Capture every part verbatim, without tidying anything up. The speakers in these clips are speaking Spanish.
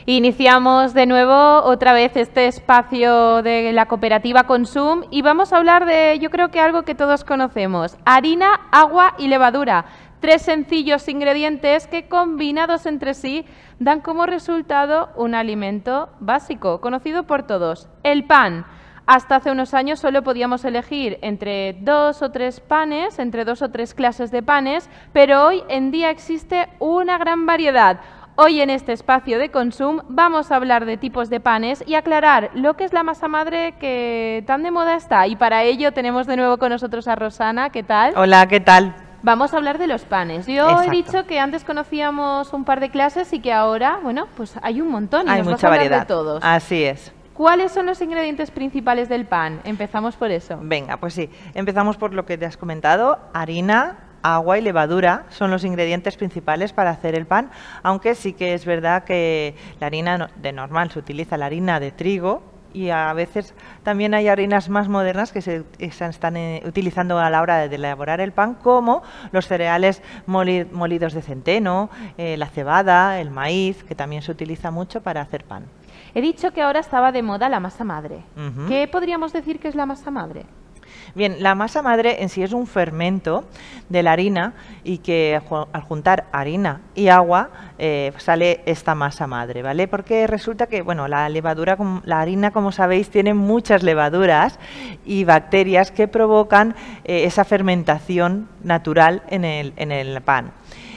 Iniciamos de nuevo otra vez este espacio de la cooperativa Consum y vamos a hablar de, yo creo que algo que todos conocemos, harina, agua y levadura. Tres sencillos ingredientes que combinados entre sí dan como resultado un alimento básico, conocido por todos, el pan. Hasta hace unos años solo podíamos elegir entre dos o tres panes, entre dos o tres clases de panes, pero hoy en día existe una gran variedad. Hoy en este espacio de Consum vamos a hablar de tipos de panes y aclarar lo que es la masa madre que tan de moda está. Y para ello tenemos de nuevo con nosotros a Rosana. ¿Qué tal? Hola, ¿qué tal? Vamos a hablar de los panes. Yo Exacto. he dicho que antes conocíamos un par de clases y que ahora, bueno, pues hay un montón y Hay nos vas mucha a hablar variedad. de todos. Así es. ¿Cuáles son los ingredientes principales del pan? Empezamos por eso. Venga, pues sí. Empezamos por lo que te has comentado. Harina, agua y levadura son los ingredientes principales para hacer el pan, aunque sí que es verdad que la harina de normal se utiliza la harina de trigo y a veces también hay harinas más modernas que se están eh, utilizando a la hora de elaborar el pan, como los cereales moli molidos de centeno, eh, la cebada, el maíz, que también se utiliza mucho para hacer pan. He dicho que ahora estaba de moda la masa madre. Uh-huh. ¿Qué podríamos decir que es la masa madre? Bien, la masa madre en sí es un fermento de la harina y que al juntar harina y agua eh, sale esta masa madre, ¿vale? Porque resulta que, bueno, la levadura, la harina, como sabéis, tiene muchas levaduras y bacterias que provocan eh, esa fermentación natural en el, en el pan.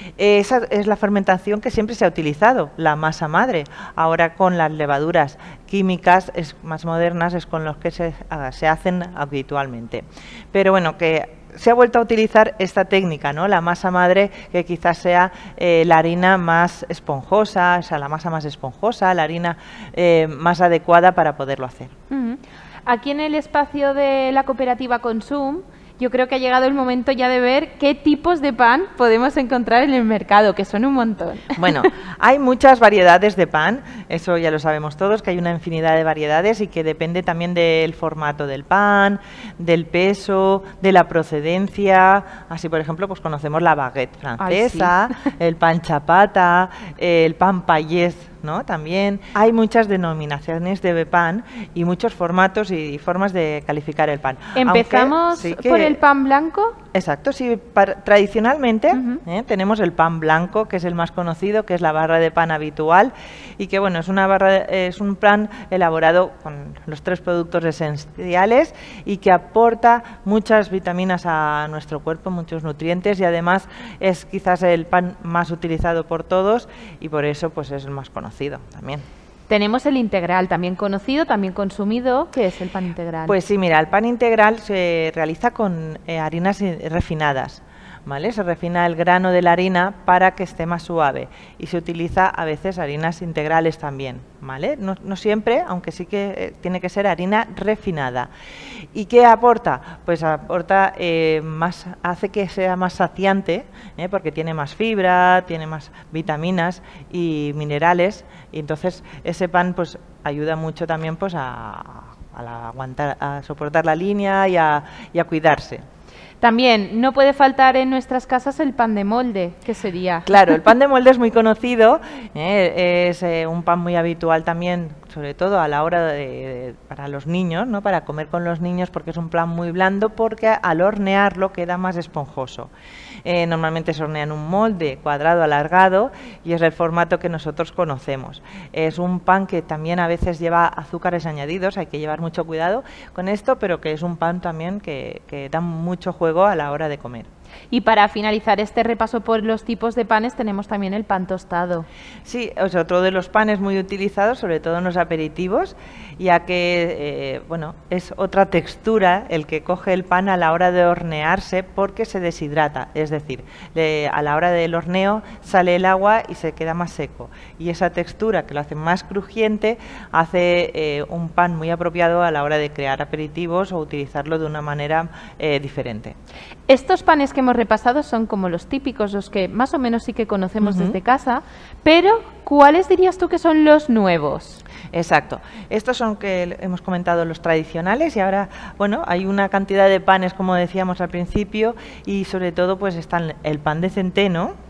Esa es la fermentación que siempre se ha utilizado, la masa madre. Ahora con las levaduras químicas es más modernas es con los que se, se hacen habitualmente. Pero bueno, que se ha vuelto a utilizar esta técnica, ¿no? La masa madre, que quizás sea eh, la harina más esponjosa, o sea, la masa más esponjosa, la harina eh, más adecuada para poderlo hacer. Uh-huh. Aquí en el espacio de la cooperativa Consum, yo creo que ha llegado el momento ya de ver qué tipos de pan podemos encontrar en el mercado, que son un montón. Bueno, hay muchas variedades de pan, eso ya lo sabemos todos, que hay una infinidad de variedades y que depende también del formato del pan, del peso, de la procedencia. Así, por ejemplo, pues conocemos la baguette francesa, sí. El pan chapata, el pan payés, ¿no? También hay muchas denominaciones de pan y muchos formatos y formas de calificar el pan. ¿Empezamos sí que, por el pan blanco? Exacto, sí. Para, tradicionalmente uh-huh. ¿eh? tenemos el pan blanco, que es el más conocido, que es la barra de pan habitual y que, bueno, es una barra, es un pan elaborado con los tres productos esenciales y que aporta muchas vitaminas a nuestro cuerpo, muchos nutrientes y además es quizás el pan más utilizado por todos y por eso pues es el más conocido. También. Tenemos el integral, también conocido, también consumido. ¿Qué es el pan integral? Pues sí, mira, el pan integral se realiza con eh, harinas refinadas, ¿vale? Se refina el grano de la harina para que esté más suave y se utiliza a veces harinas integrales también, ¿vale? No, no siempre, aunque sí que eh, tiene que ser harina refinada. ¿Y qué aporta? Pues aporta eh, más, hace que sea más saciante, ¿eh? Porque tiene más fibra, tiene más vitaminas y minerales y entonces ese pan pues ayuda mucho también pues a, a, la, aguantar, a soportar la línea y a, y a cuidarse. También no puede faltar en nuestras casas el pan de molde, ¿qué sería? Claro, el pan de molde es muy conocido, ¿eh? es eh, un pan muy habitual también, sobre todo a la hora de, de, para los niños, ¿no? Para comer con los niños, porque es un pan muy blando, porque al hornearlo queda más esponjoso. Eh, normalmente se hornea en un molde cuadrado alargado y es el formato que nosotros conocemos. Es un pan que también a veces lleva azúcares añadidos, hay que llevar mucho cuidado con esto, pero que es un pan también que, que da mucho juego a la hora de comer. Y para finalizar este repaso por los tipos de panes tenemos también el pan tostado. Sí, es otro de los panes muy utilizados, sobre todo en los aperitivos, ya que eh, bueno, es otra textura el que coge el pan a la hora de hornearse porque se deshidrata, es decir, le, a la hora del horneo sale el agua y se queda más seco. Y esa textura que lo hace más crujiente hace eh, un pan muy apropiado a la hora de crear aperitivos o utilizarlo de una manera eh, diferente. Estos panes que hemos repasado son como los típicos, los que más o menos sí que conocemos uh-huh. desde casa, pero ¿cuáles dirías tú que son los nuevos? Exacto. Estos son que hemos comentado los tradicionales y ahora, bueno, hay una cantidad de panes, como decíamos al principio, y sobre todo pues están el pan de centeno,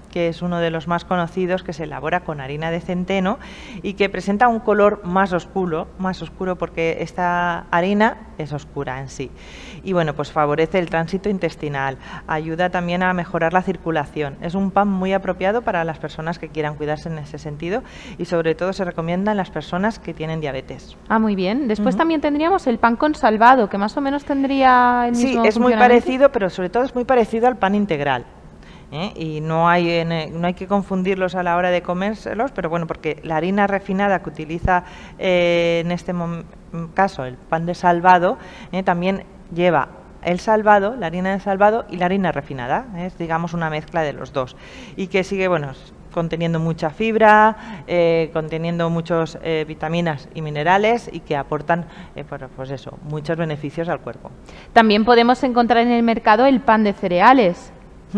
que es uno de los más conocidos, que se elabora con harina de centeno y que presenta un color más oscuro, más oscuro porque esta harina es oscura en sí. Y bueno, pues favorece el tránsito intestinal, ayuda también a mejorar la circulación. Es un pan muy apropiado para las personas que quieran cuidarse en ese sentido y sobre todo se recomienda en las personas que tienen diabetes. Ah, muy bien. Después Uh-huh. también tendríamos el pan con salvado, que más o menos tendría el mismo Sí, es muy funcionamiento. parecido, pero sobre todo es muy parecido al pan integral. ¿eh? Y no hay, en, no hay que confundirlos a la hora de comérselos, pero bueno, porque la harina refinada que utiliza eh, en este caso el pan de salvado, eh, también lleva el salvado, la harina de salvado y la harina refinada, ¿eh? Es digamos una mezcla de los dos y que sigue, bueno, conteniendo mucha fibra, eh, conteniendo muchas eh, vitaminas y minerales y que aportan, eh, pues eso, muchos beneficios al cuerpo. También podemos encontrar en el mercado el pan de cereales.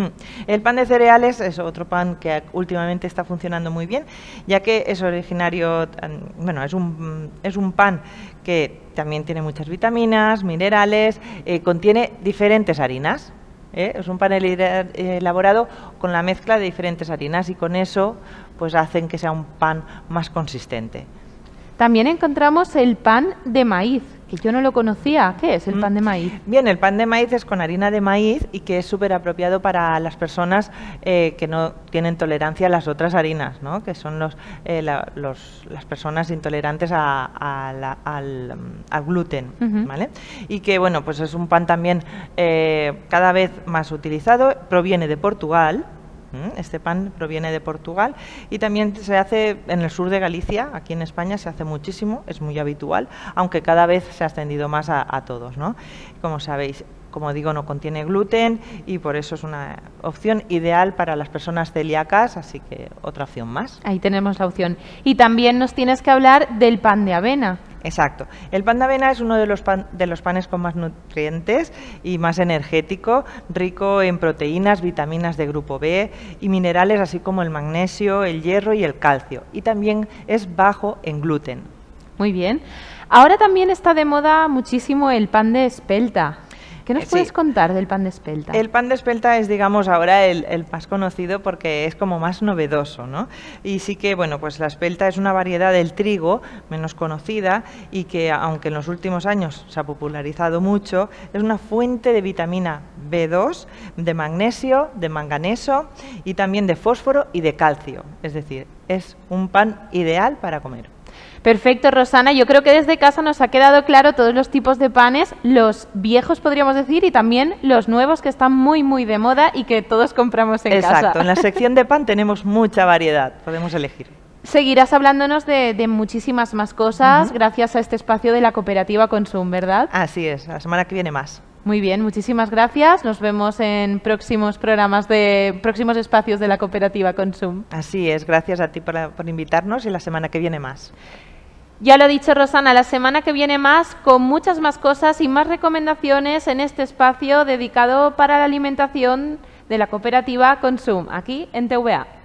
El pan de cereales es otro pan que últimamente está funcionando muy bien, ya que es originario, bueno, es un, es un pan que también tiene muchas vitaminas, minerales, eh, contiene diferentes harinas. ¿eh? Es un pan elaborado con la mezcla de diferentes harinas y con eso pues hacen que sea un pan más consistente. También encontramos el pan de maíz, que yo no lo conocía. ¿Qué es el pan de maíz? Bien, el pan de maíz es con harina de maíz y que es súper apropiado para las personas eh, que no tienen tolerancia a las otras harinas, ¿no? Que son los, eh, la, los, las personas intolerantes a, a la, al, al gluten, uh-huh. ¿vale? Y que, bueno, pues es un pan también eh, cada vez más utilizado, proviene de Portugal. Este pan proviene de Portugal y también se hace en el sur de Galicia, aquí en España se hace muchísimo, es muy habitual, aunque cada vez se ha extendido más a, a todos, ¿no? Como sabéis, como digo, no contiene gluten y por eso es una opción ideal para las personas celíacas, así que otra opción más. Ahí tenemos la opción. Y también nos tienes que hablar del pan de avena. Exacto. El pan de avena es uno de los, pan, de los panes con más nutrientes y más energético, rico en proteínas, vitaminas de grupo B y minerales, así como el magnesio, el hierro y el calcio. Y también es bajo en gluten. Muy bien. Ahora también está de moda muchísimo el pan de espelta. ¿Qué nos puedes sí. contar del pan de espelta? El pan de espelta es, digamos, ahora el, el más conocido porque es como más novedoso, ¿no? Y sí que, bueno, pues la espelta es una variedad del trigo menos conocida y que, aunque en los últimos años se ha popularizado mucho, es una fuente de vitamina B dos, de magnesio, de manganeso y también de fósforo y de calcio. Es decir, es un pan ideal para comer. Perfecto, Rosana. Yo creo que desde casa nos ha quedado claro todos los tipos de panes, los viejos podríamos decir y también los nuevos que están muy muy de moda y que todos compramos en Exacto. casa. Exacto, en la sección de pan tenemos mucha variedad, podemos elegir. Seguirás hablándonos de, de muchísimas más cosas uh-huh. gracias a este espacio de la cooperativa Consum, ¿verdad? Así es, la semana que viene más. Muy bien, muchísimas gracias. Nos vemos en próximos programas de próximos espacios de la cooperativa Consum. Así es, gracias a ti por, por invitarnos y la semana que viene más. Ya lo ha dicho Rosana, la semana que viene más con muchas más cosas y más recomendaciones en este espacio dedicado para la alimentación de la cooperativa Consum, aquí en T V A.